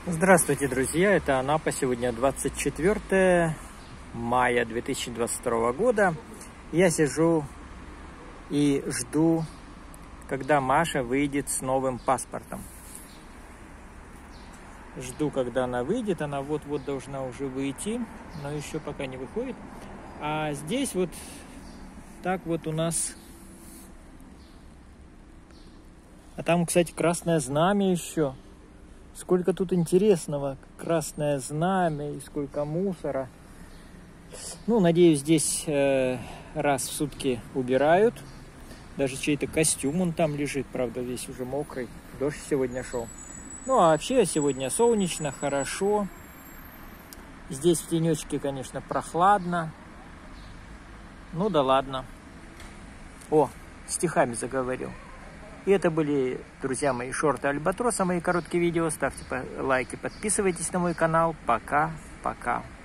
Здравствуйте, друзья! Это Анапа. Сегодня 24 мая 2022 года. Я сижу и жду, когда Маша выйдет с новым паспортом. Жду, когда она выйдет. Она вот-вот должна уже выйти, но еще пока не выходит. А здесь вот так вот у нас... А там, кстати, красное знамя еще. Сколько тут интересного. Красное знамя и сколько мусора. Ну, надеюсь, здесь раз в сутки убирают. Даже чей-то костюм он там лежит, правда, весь уже мокрый. Дождь сегодня шел. Ну, а вообще сегодня солнечно, хорошо. Здесь в тенечке, конечно, прохладно. Ну да ладно. О, стихами заговорил. И это были, друзья мои, шорты Альбатроса, мои короткие видео. Ставьте лайки, подписывайтесь на мой канал. Пока-пока.